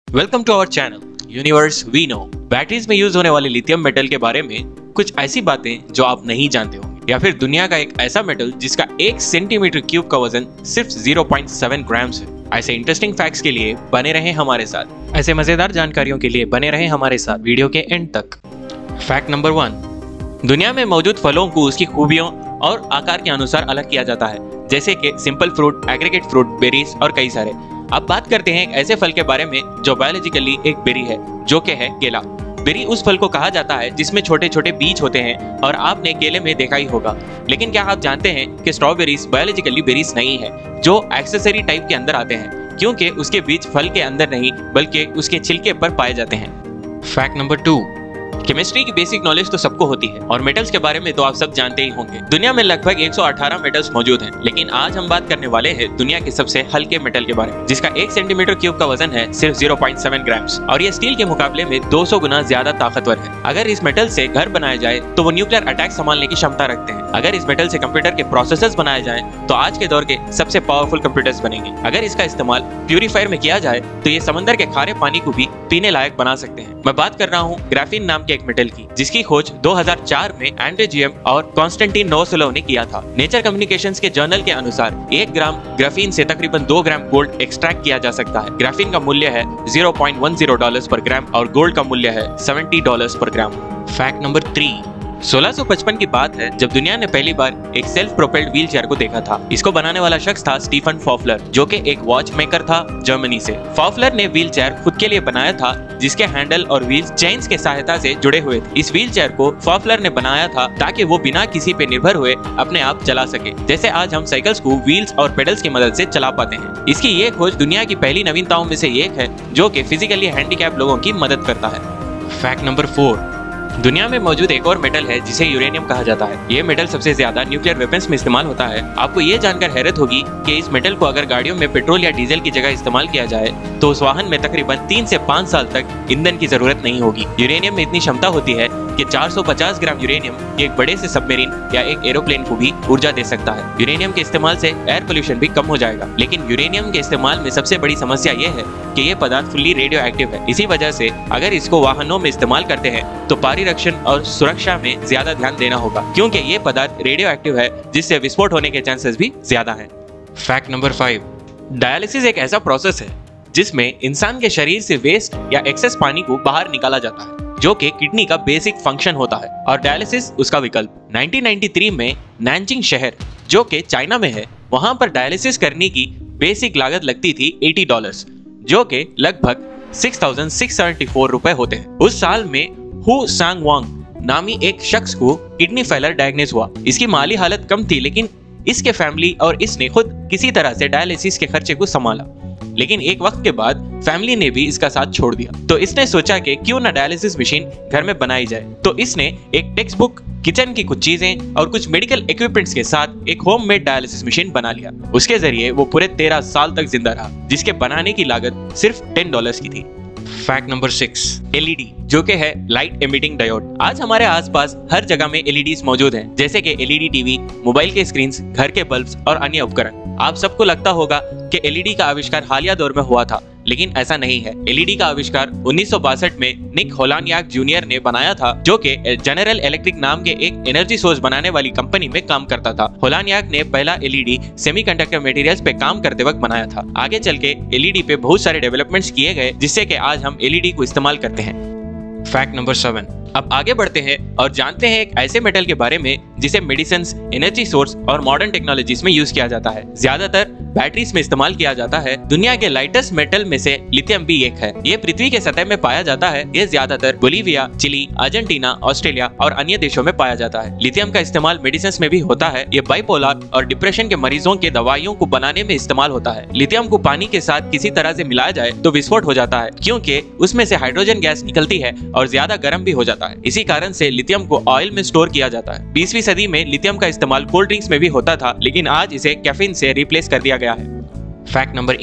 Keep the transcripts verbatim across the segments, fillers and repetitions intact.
Welcome to our channel universe we know. Batteries में use होने वाले लिथियम मेटल के बारे में कुछ ऐसी बातें जो आप नहीं जानते होंगे, या फिर दुनिया का एक ऐसा मेटल जिसका एक सेंटीमीटर क्यूब का वजन सिर्फ ज़ीरो पॉइंट सेवन ग्राम्स है। ऐसे इंटरेस्टिंग फैक्ट्स के लिए बने रहें हमारे साथ। ऐसे मजेदार जानकारियों के लिए बने रहें हमारे साथ वीडियो के एंड तक। फैक्ट नंबर वन, दुनिया में मौजूद फलों को उसकी खूबियों और आकार के अनुसार अलग किया जाता है, जैसे कि simple fruit, aggregate fruit, berries और कई सारे। अब बात करते हैं एक ऐसे फल के बारे में जो बायोलॉजिकली एक बेरी है, जो कि है केला। बेरी उस फल को कहा जाता है जिसमें छोटे छोटे बीज होते हैं और आपने केले में देखा ही होगा। लेकिन क्या आप जानते हैं कि स्ट्रॉबेरीज बायोलॉजिकली बेरीज नहीं है, जो एक्सेसरी टाइप के अंदर आते हैं, क्योंकि उसके बीज फल के अंदर नहीं बल्कि उसके छिलके पर पाए जाते हैं। फैक्ट नंबर टू, केमिस्ट्री की बेसिक नॉलेज तो सबको होती है और मेटल्स के बारे में तो आप सब जानते ही होंगे। दुनिया में लगभग एक सौ अठारह मेटल्स मौजूद हैं, लेकिन आज हम बात करने वाले हैं दुनिया के सबसे हल्के मेटल के बारे में, जिसका एक सेंटीमीटर क्यूब का वजन है सिर्फ ज़ीरो पॉइंट सेवन ग्राम्स और ये स्टील के मुकाबले में दो सौ गुना ज्यादा ताकतवर है। अगर इस मेटल से घर बनाया जाए तो वो न्यूक्लियर अटैक संभालने की क्षमता रखते हैं। अगर इस मेटल से कंप्यूटर के प्रोसेसर्स बनाए जाए तो आज के दौर के सबसे पावरफुल कंप्यूटर्स बनेंगे। अगर इसका इस्तेमाल प्यूरीफायर में किया जाए तो ये समंदर के खारे पानी को भी पीने लायक बना सकते हैं। मैं बात कर रहा हूँ ग्राफीन नाम के एक मेटल की, जिसकी खोज दो हज़ार चार में एंड्रेजियम और कॉन्स्टेंटिन नोवोसोलोव ने किया था। नेचर कम्युनिकेशंस के जर्नल के अनुसार एक ग्राम ग्राफीन से तकरीबन दो ग्राम गोल्ड एक्सट्रैक्ट किया जा सकता है। ग्राफीन का मूल्य है zero point one zero dollars per gram और गोल्ड का मूल्य है सत्तर डॉलर्स पर ग्राम। फैक्ट नंबर थ्री, सोलह सौ पचपन की बात है जब दुनिया ने पहली बार एक सेल्फ प्रोपेल्ड व्हील चेयर को देखा था। इसको बनाने वाला शख्स था स्टीफन फॉफलर, जो कि एक वॉच मेकर था जर्मनी से। फॉफलर ने व्हील चेयर खुद के लिए बनाया था, जिसके हैंडल और व्हील्स चेन्स के सहायता से जुड़े हुए थे। इस व्हील चेयर को फॉफलर ने बनाया था ताकि वो बिना किसी पे निर्भर हुए अपने आप चला सके, जैसे आज हम साइकिल्स को व्हील्स और पेडल्स की मदद से चला पाते हैं। इसकी ये खोज दुनिया की पहली नवीनताओं में से एक है, जो कि फिजिकली हैंडीकैप लोगों की मदद करता है। फैक्ट नंबर फोर, दुनिया में मौजूद एक और मेटल है जिसे यूरेनियम कहा जाता है। ये मेटल सबसे ज्यादा न्यूक्लियर वेपन्स में इस्तेमाल होता है। आपको ये जानकर हैरत होगी कि इस मेटल को अगर गाड़ियों में पेट्रोल या डीजल की जगह इस्तेमाल किया जाए तो उस वाहन में तकरीबन तीन से पाँच साल तक ईंधन की जरूरत नहीं होगी। यूरेनियम में इतनी क्षमता होती है कि चार सौ पचास ग्राम यूरेनियम एक बड़े से सबमरीन या एक एरोप्लेन को भी ऊर्जा दे सकता है। यूरेनियम के इस्तेमाल से एयर पोल्यूशन भी कम हो जाएगा। लेकिन यूरेनियम के इस्तेमाल में सबसे बड़ी समस्या ये है कि ये पदार्थ फुल्ली रेडियो एक्टिव है। इसी वजह से अगर इसको वाहनों में इस्तेमाल करते हैं तो परिरक्षण और सुरक्षा में ज्यादा ध्यान देना होगा, क्योंकि ये पदार्थ रेडियो एक्टिव है, जिससे विस्फोट होने के चांसेस भी ज्यादा हैं। फैक्ट नंबर फाइव, डायलिसिस एक ऐसा प्रोसेस है जिसमें इंसान के शरीर से वेस्ट या एक्सेस पानी को बाहर निकाला जाता है, जो कि किडनी का बेसिक फंक्शन होता है और डायलिसिस उसका विकल्प। नाइनटीन नाइंटी थ्री में नैनजिंग शहर, जो कि चाइना में है, वहां पर डायलिसिस करने की बेसिक लागत लगती थी अस्सी डॉलर्स, जो कि लगभग छह हज़ार छह सौ चौहत्तर रुपए होते हैं। उस साल में हु सांग वांग नामी एक शख्स को किडनी फेलर डायग्नोस हुआ। इसकी माली हालत कम थी, लेकिन इसके फैमिली और इसने खुद किसी तरह से डायलिसिस के खर्चे को संभाला। लेकिन एक वक्त के बाद फैमिली ने भी इसका साथ छोड़ दिया, तो इसने सोचा कि क्यों ना डायलिसिस मशीन घर में बनाई जाए। तो इसने एक टेक्स्ट बुक, किचन की कुछ चीजें और कुछ मेडिकल इक्विपमेंट्स के साथ एक होममेड डायलिसिस मशीन बना लिया। उसके जरिए वो पूरे तेरह साल तक जिंदा रहा, जिसके बनाने की लागत सिर्फ टेन डॉलर्स की थी। फैक्ट नंबर सिक्स, एलईडी, जो कि है लाइट एमिटिंग डायोड। आज हमारे आसपास हर जगह में एलईडीज मौजूद हैं, जैसे कि एलईडी टीवी, मोबाइल के स्क्रीन्स, घर के बल्ब्स और अन्य उपकरण। आप सबको लगता होगा कि एलईडी का आविष्कार हालिया दौर में हुआ था, लेकिन ऐसा नहीं है। एलईडी का आविष्कार उन्नीस सौ बासठ में निक होलानियाक जूनियर ने बनाया था, जो कि जनरल इलेक्ट्रिक नाम के एक एनर्जी सोर्स बनाने वाली कंपनी में काम करता था। होलानियाक ने पहला एलईडी सेमीकंडक्टर मटेरियल्स पे काम करते वक्त बनाया था। आगे चल के एलईडी पे बहुत सारे डेवलपमेंट्स किए गए, जिससे कि आज हम एलईडी को इस्तेमाल करते हैं। फैक्ट नंबर सेवन, अब आगे बढ़ते हैं और जानते हैं एक ऐसे मेटल के बारे में जिसे मेडिसिन, एनर्जी सोर्स और मॉडर्न टेक्नोलॉजीज में यूज किया जाता है। ज्यादातर बैटरीज में इस्तेमाल किया जाता है। दुनिया के लाइटेस्ट मेटल में से लिथियम भी एक है। ये पृथ्वी के सतह में पाया जाता है। ये ज्यादातर बोलीविया, चिली, अर्जेंटीना, ऑस्ट्रेलिया और अन्य देशों में पाया जाता है। लिथियम का इस्तेमाल मेडिसिन में भी होता है। ये बाइपोलर और डिप्रेशन के मरीजों के दवाइयों को बनाने में इस्तेमाल होता है। लिथियम को पानी के साथ किसी तरह से मिलाया जाए तो विस्फोट हो जाता है, क्योंकि उसमें से हाइड्रोजन गैस निकलती है और ज्यादा गर्म भी हो जाता है। इसी कारण से लिथियम को ऑयल में स्टोर किया जाता है। बीसवीं सदी में लिथियम का इस्तेमाल कोल्ड ड्रिंक्स में भी होता था, लेकिन आज इसे कैफीन से रिप्लेस कर दिया गया है। फैक्ट नंबर एट,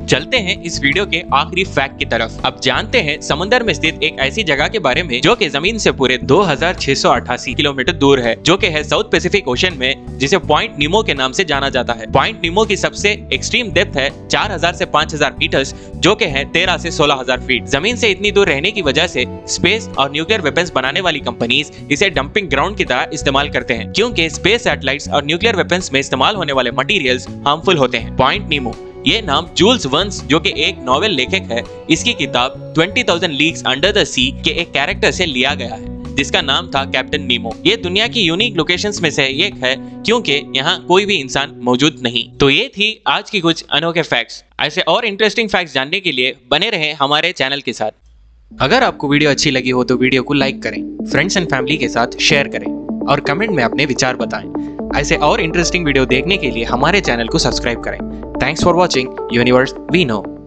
चलते हैं इस वीडियो के आखिरी फैक्ट की तरफ। अब जानते हैं समुद्र में स्थित एक ऐसी जगह के बारे में जो कि जमीन से पूरे दो हज़ार छह सौ अठासी किलोमीटर दूर है, जो कि है साउथ पैसिफिक ओशन में, जिसे पॉइंट नीमो के नाम से जाना जाता है। पॉइंट नीमो की सबसे एक्सट्रीम डेप्थ है चार हज़ार से पाँच हज़ार मीटर्स, जो कि है तेरह से सोलह हज़ार फीट। जमीन से इतनी दूर रहने की वजह से स्पेस और न्यूक्लियर वेपन्स बनाने वाली कंपनीज इसे डंपिंग ग्राउंड की तरह इस्तेमाल करते हैं, क्योंकि स्पेस सैटेलाइट्स और न्यूक्लियर वेपन्स में इस्तेमाल होने वाले मटेरियल्स हार्मफुल होते हैं। पॉइंट नीमो ये नाम जूल्स वर्न्स, जो कि एक नॉवेल लेखक है, इसकी किताब twenty thousand leagues under the sea के एक कैरेक्टर से लिया गया है, जिसका नाम था कैप्टन नीमो। ये दुनिया की यूनिक लोकेशंस में से एक है, क्योंकि यहाँ कोई भी इंसान मौजूद नहीं। तो ये थी आज की कुछ अनोखे फैक्ट्स। ऐसे और इंटरेस्टिंग फैक्ट्स जानने के लिए बने रहें हमारे चैनल के साथ। अगर आपको वीडियो अच्छी लगी हो तो वीडियो को लाइक करें, फ्रेंड्स एंड फैमिली के साथ शेयर करें और कमेंट में अपने विचार बताएं। ऐसे और इंटरेस्टिंग वीडियो देखने के लिए हमारे चैनल को सब्सक्राइब करें। Thanks for watching universe we no.